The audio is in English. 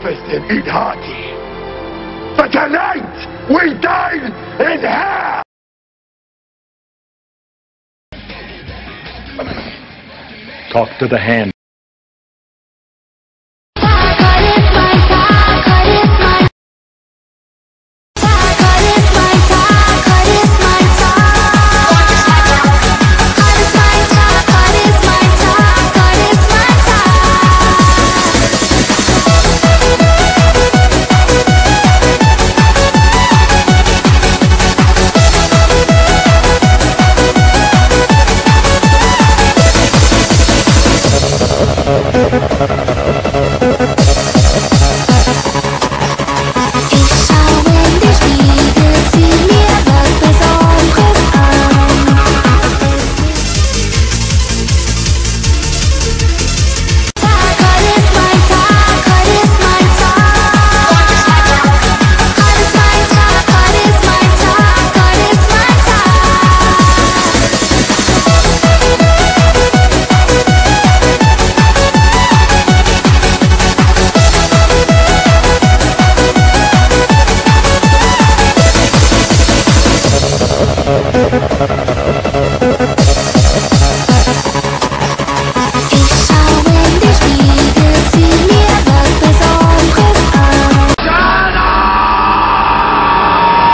harvested in Hati. But tonight, we dine in hell! Talk to the hand. Ha ha ha ha.